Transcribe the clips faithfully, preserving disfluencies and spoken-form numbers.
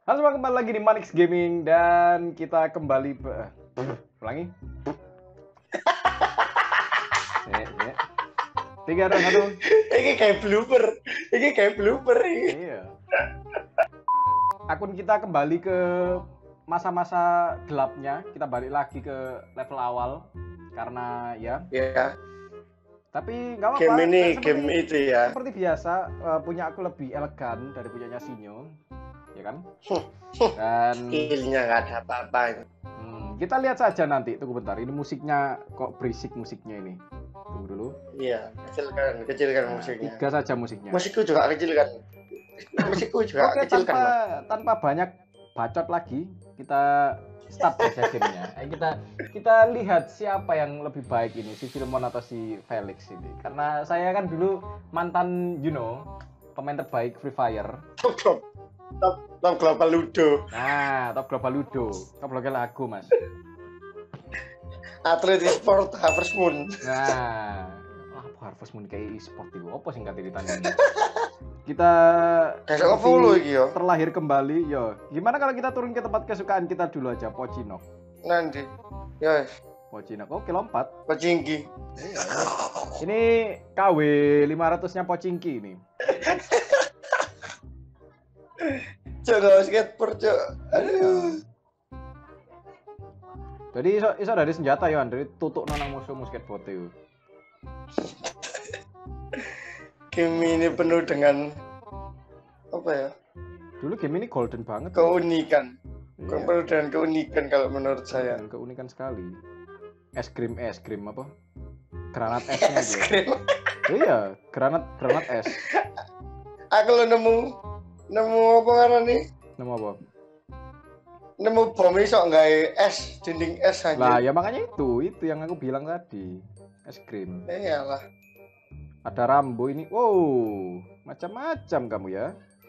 Halo semua, kembali lagi di Manix Gaming dan kita kembali be... ulangi. Eh, eh. Tiga dong, satu. Ini kayak blooper, ini kayak blooper ini. Iya. Akun kita kembali ke masa-masa gelapnya. Kita balik lagi ke level awal karena ya. Ya. Tapi nggak apa-apa. Game ini, seperti, game itu ya. Seperti biasa, uh, punya aku lebih elegan dari punyanya Sinyo, ya kan? Dan skillnya nggak ada apa-apa. Hmm, kita lihat saja nanti. Tunggu bentar. Ini musiknya kok berisik musiknya ini. Tunggu dulu. Iya, kecilkan, kecilkan Nah, musiknya. tiga saja musiknya. Musikku juga kecilkan. Musikku juga Oke, kecilkan. tanpa tanpa banyak bacot lagi, kita start saja gamenya. Eh, kita kita lihat siapa yang lebih baik ini, si Filmon atau si Felix ini. Karena saya kan dulu mantan, you know, pemain terbaik Free Fire. Top top top, top global ludo. Nah, top global ludo, top global lagu mas. Atlet e-sport Harvest Moon. Nah, apa Harvest Moon kayak e-sport itu? Apa sih nggak ditanya? Kita Kayak apa lu iki yo? terlahir kembali, yo. Gimana kalau kita turun ke tempat kesukaan kita dulu aja, Pocinok. Nanti. Ya, Pocinok, oke lompat. Pocingki. Iya, ini K W lima ratus-nya Pocingki ini. Coba skateboard, cok. Aduh. Jadi iso, iso dari senjata ya, dari tutuk nonang musuh skateboard itu. Game ini penuh dengan apa ya? Dulu game ini golden banget. Keunikan. Iya. Penuh dengan keunikan kalau menurut saya. Dan keunikan sekali. Es krim, es krim apa? Granat esnya Es gitu. krim. Iya, granat granat es. Aku lo nemu nemu apa karena nih? Nemu apa? Nemu bom iso nggak es, dinding es aja. Lah ya makanya itu, itu yang aku bilang tadi. Es krim. Iyalah. Ada Rambo ini. Wow, macam-macam kamu ya.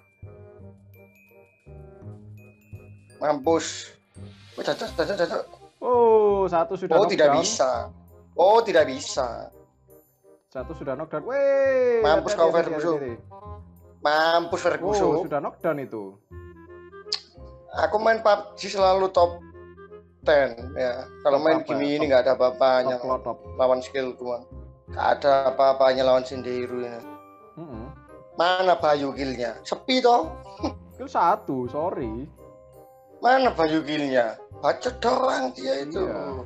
Mampus. Oh, cocok, cocok, cocok. Oh, satu sudah Oh, tidak knockdown. bisa. Oh, tidak bisa. Satu sudah knockdown. Weh, Mampus hati-hati, kau, hati-hati, Ferguson. hati-hati. Mampus Oh, Ferguson. sudah knockdown itu. Aku main P U B G selalu top sepuluh ya. Kalau Top main apa? game ini Top- nggak ada apa-apanya. Top lo top. Lawan skill tuan. Nggak ada apa-apanya lawan Sindiro ini. Mm-mm. Mana Bayu killnya? Sepi toh. Itu satu, sorry. Mana Bayu killnya? Bacot doang dia itu. Iya.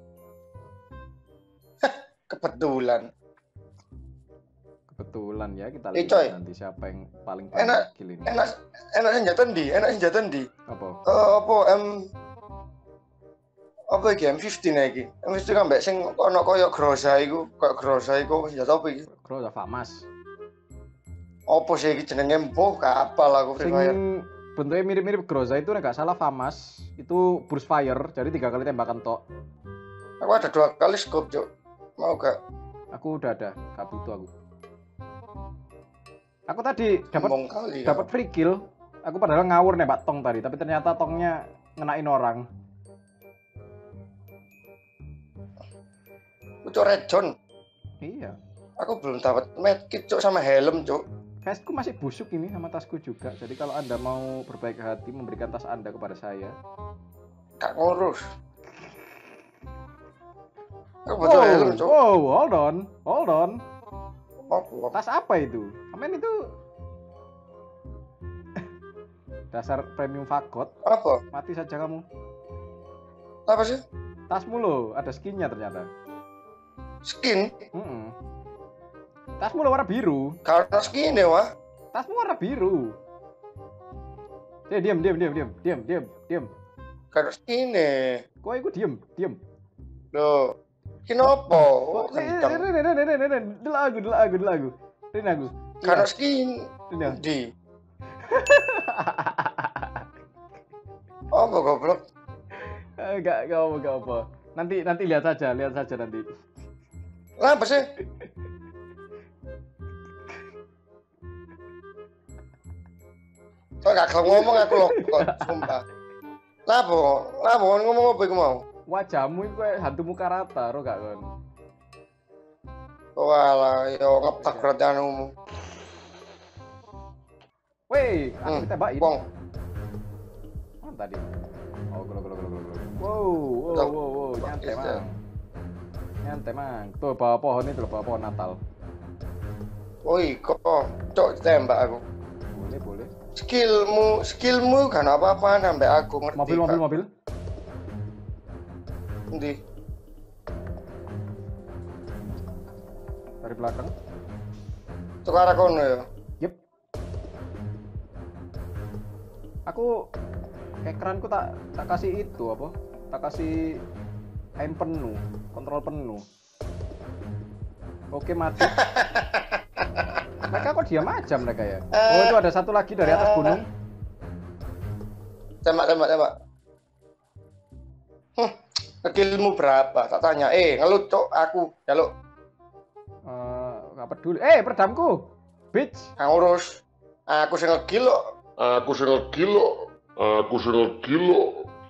Kebetulan. Kebetulan ya kita Eh, lihat coy. nanti siapa yang paling Enak- banyak kill ini. Enak enak senjata ndi? Enak senjata ndi? Apa? Eh apa M apa iki M lima belas iki? M lima belas kan mbek sing ana koyo Groza iku, koyo Groza iku senjata apa iki? Bro, udah famas. Apa sih iki jenenge mbuh gak apal aku Free Sing Fire. bentuknya mirip-mirip Groza itu nggak salah famas. Itu burst fire, jadi tiga kali tembakan tok. Aku ada dua kali scope, Cuk. Mau gak? Aku udah ada, gak butuh aku. Aku tadi dapat Sombong kali. dapat free kill. Aku padahal ngawur nembak tong tadi, tapi ternyata tongnya ngenain orang. Aku Cuk Red Zone. Iya. Aku belum dapat medkit, Cuk, sama helm, Cuk. Vestku masih busuk ini sama tasku juga. Jadi kalau Anda mau berbaik hati memberikan tas Anda kepada saya. Gak ngurus. Aku butuh helm, Cuk. wow, hold on, hold on. Apa? Tas apa itu? Amen itu dasar premium fagot. Apa? Mati saja kamu. Apa sih? Tasmu loh, ada skinnya ternyata. Skin? Mm-mm. Tasmu lo warna biru. Karena skin ya, wah. Tasmu warna biru. Eh, diam, diam, diam, diam, diam, diam, diam. Karena skin ya. Kok aku diam, diam. Loh. Kenapa? Oh, Eh, eh, kencang. eh, eh, eh, eh, eh, Dulu aku, dulu aku, dulu aku. Ini aku. Karena skin. Ini aku. Di. Apa goblok? Eh, Gak, gak apa, gak apa. Nanti, nanti lihat saja, lihat saja nanti. Lah apa sih? Kok gak kalau ngomong aku loh, sumpah. Lah apa? Lah apa ngomong apa iku mau? Wajahmu itu kayak hantu muka rata, ro gak kon? Walah, yo ngepak berarti anumu. Weh, aku Hmm, ditembakin. Wong. tadi. Oh, gelo gelo gelo gelo. Wow, wow, wow, wow, nyantai mang. Nyantai mang. Tuh bawah pohon itu, bawah pohon Natal. Woi, kok cok tembak aku. Boleh, boleh. Skillmu, skillmu kan apa-apa sampai aku ngerti. Mobil, mobil, mobil. Endi? Dari belakang. Tuk arah kono ya. Yep. Aku kekeranku tak tak kasih itu apa? Tak kasih aim penuh, kontrol penuh. Oke, mati. Mereka kok diam aja mereka ya? Oh, itu ada satu lagi dari atas gunung. Tembak, tembak, tembak. Huh, skillmu berapa? Tak tanya. Eh, ngelut cok aku, jaluk. Eh, nggak peduli. Eh, peredamku. Bitch. Kang urus. Aku sing ngekill kok. Aku sing ngekill kok. Aku sing ngekill kok.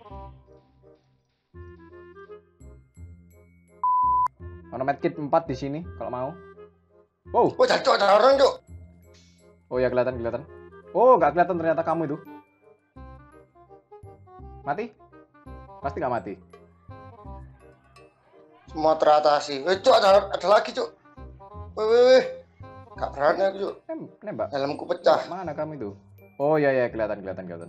Ono medkit empat di sini kalau mau. Wow. Oh, jatuh ada orang, Cuk. Oh ya, kelihatan kelihatan. Oh, nggak kelihatan ternyata kamu itu. Mati? Pasti nggak mati. Semua teratasi. Eh, Cuk, ada, ada lagi, Cuk. Weh, weh, weh. Gak berani aku, Cuk. Nem nembak. Helmku pecah. Mana kamu itu? Oh ya ya, kelihatan kelihatan kelihatan.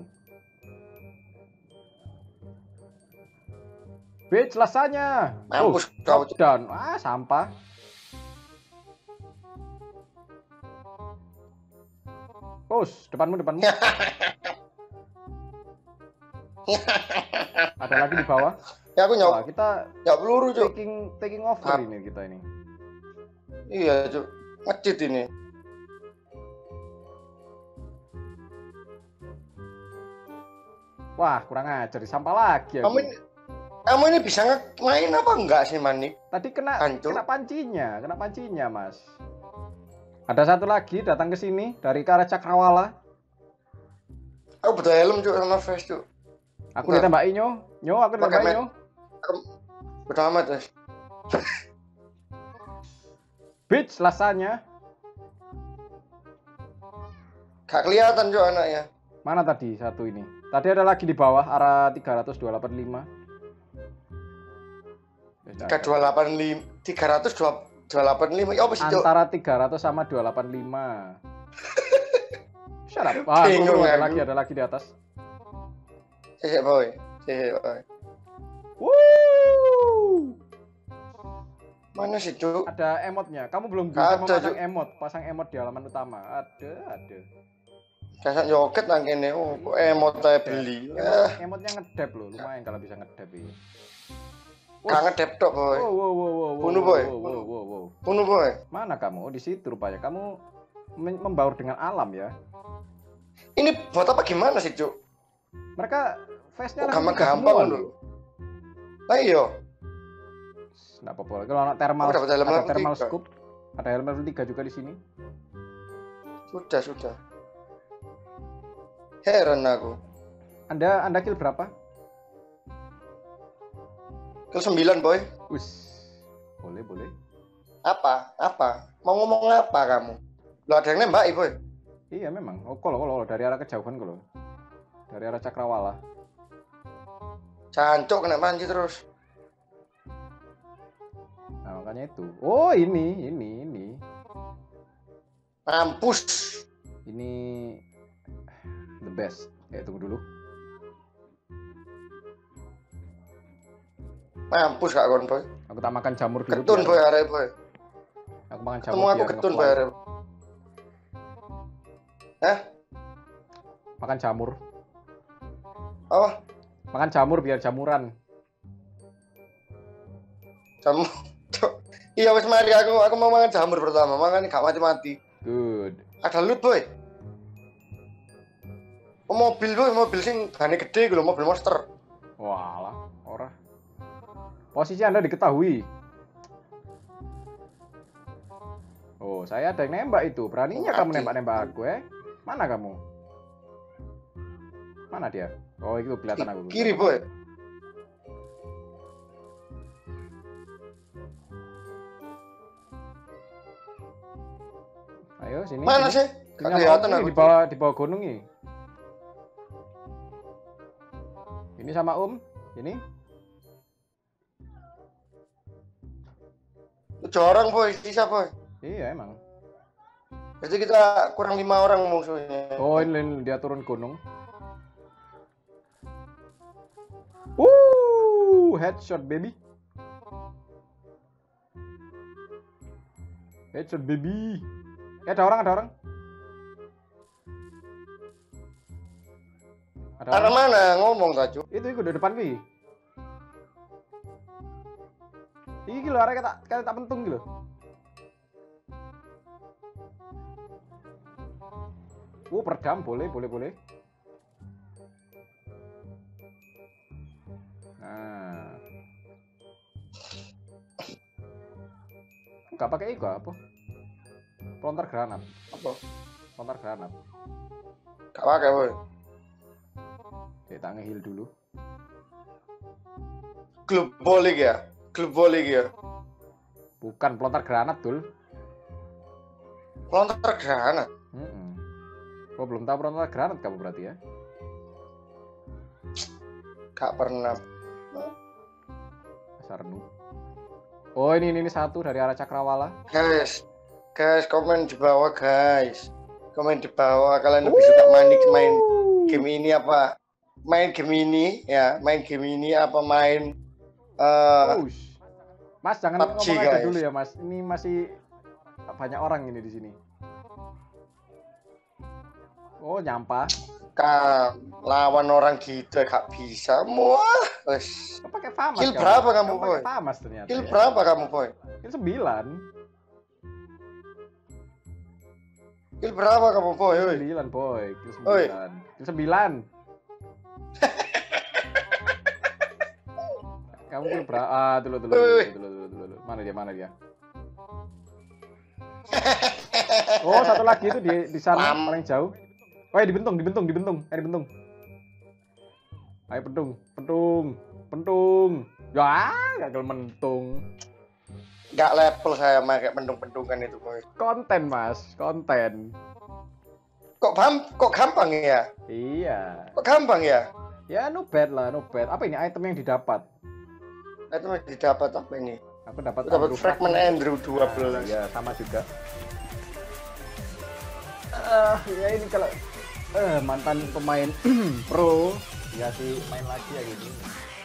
Bitch, lasanya. Mampus oh, kau, Cuk. down. Ah, sampah. Pus, depanmu depanmu. Ada lagi di bawah. Ya aku Wah, nyok. kita Ya peluru, Cuk. taking taking over Ah. ini kita ini. Iya, Cuk. Ngecit ini. Wah, kurang ajar, sampah lagi aku. Kamu ini, kamu ini bisa nge- main apa enggak sih, Manik? Tadi kena Hancur. kena pancinya, kena pancinya, Mas. Ada satu lagi datang ke sini dari ke arah Cakrawala. Aku butuh helm, Cuk, sama vest, Cuk. Aku Bentar. ditembaki nyo. Nyo, aku Pakai ditembaki med. nyo. Bodo amat, Mas. Bitch, lasanya. Gak kelihatan, Cuk, anaknya. Mana tadi satu ini? Tadi ada lagi di bawah arah tiga ratus dua delapan lima. tiga dua delapan lima tiga ratus dua delapan lima. Ya apa sih, Cuk? Antara tiga ratus sama dua delapan lima. Shut up. Ah, Bingung ada aku. lagi, ada lagi di atas. Sik, boy. Sik, boy. Woo! Mana sih, Cuk? Ada emotnya. Kamu belum Gak bisa ada, memasang Cuk. emot, pasang emot di halaman utama. Ada, ada. Kasar joket nang kene. Oh, kok emot ae beli. Ah, Emot, emotnya ngedep loh, lumayan kalau bisa ngedep ini. gak ngedep tok, boy. Wow, wow, wow, wow, wow, Bunuh, boy. wow, wow, wow, wow. Bunuh, boy. Mana kamu? Oh, di situ rupanya. Kamu men- membaur dengan alam ya. Ini buat apa gimana sih, Cuk? Mereka face-nya Kok level tiga gampang semua dulu? loh. Lah iya. Nggak apa-apa. Kalau anak thermal, Aku dapat helm ada level thermal tiga. scope, ada helm level tiga juga di sini. Sudah, sudah. Heran aku. Anda Anda kill berapa? Ke sembilan, boy. Wis. Boleh, boleh. Apa? Apa? Mau ngomong apa kamu? Lo ada yang nembak, boy. Iya memang. Oh, kalau kalau dari arah kejauhan kalau. Dari arah Cakrawala. Cancok kena panci terus. Nah, makanya itu. Oh, ini, ini, ini. Mampus. Ini the best. Ya, tunggu dulu. Mampus gak kon, boy. Aku tak makan jamur dulu. Ketun, biar- boy, arek, boy. Aku makan jamur. Ketemu aku biar ketun, ngefly. boy, arek. Hah? Makan jamur. Oh, Makan jamur biar jamuran. jamu. Cuk. Iya, wes mari aku aku mau makan jamur pertama, makanya gak mati-mati. Good. Ada loot, boy. Oh, mobil, boy, mobil sing bane gede gitu, mobil monster. Walah, ora. Posisi Anda diketahui. Oh, saya ada yang nembak itu. Beraninya Mati. kamu nembak-nembak aku, eh? Mana kamu? Mana dia? Oh, itu kelihatan aku. Kiri, boy. Ayo sini. Mana sini. sih? Sini Gak kelihatan aku aku. di bawah di bawah gunung nih. Ini sama Om. Ini. Tujuh orang boy, sisa boy. Iya emang. Jadi kita kurang lima orang musuhnya. Oh ini, ini dia turun gunung. Wuh, headshot baby. Headshot baby. Eh, ada orang, ada orang. Ada Arah orang. mana ngomong Taju? Itu itu di depan ki. Iki lho arek tak kata tak pentung ki lho. Oh, peredam boleh, boleh, boleh. Nah. Enggak pakai itu apa? Pelontar granat. Apa? Pelontar granat. Gak pakai boy. Ya, tak nge-heal dulu. Klub bolik ya? Klub bolik ya? Bukan pelontar granat, Dul. Pelontar granat? Mm -mm. Oh, belum tahu pelontar granat kamu berarti ya? Gak pernah. Dasar noob. Oh, ini, ini ini satu dari arah Cakrawala. Guys, guys komen di bawah guys. Komen di bawah kalian lebih suka main main game ini apa? Main game ini ya, main game ini apa main uh, Ush. Mas jangan P U B G, ngomong aja guys. dulu ya, Mas. Ini masih banyak orang ini di sini. Oh, nyampah. kan lawan orang gitu gak bisa. Wah, wes. Kau pakai famas. Kill berapa kamu, Kau Boy? pakai famas ternyata. Kill ya. berapa kamu, Boy? Kill sembilan. Kill berapa kamu, Boy? Kill Oi. sembilan, boy. Kill Oi. sembilan. Kill sembilan. Kamu kill berapa? Ah, dulu dulu Oi, dulu, oi. dulu dulu dulu dulu. Mana dia? Mana dia? Oh, satu lagi itu di di sana Lam. paling jauh. Oh, ya, dibentung, dibentung, dibentung. Eh, dibentung. Ayo pentung, pentung, pentung. Ya, gagal mentung. Gak level saya pakai pendung-pendungan itu, Boy. Konten, Mas, konten. Kok paham? Kok gampang ya? Iya. Kok gampang ya? Ya, no bad lah, no bad. Apa ini item yang didapat? Itu didapat apa ini? Aku dapat Dapat Andrew fragment Fragment. Andrew dua belas. Nah, ya, sama juga. Ah, ya ini kalau eh mantan pemain pro ya sih main lagi ya gitu.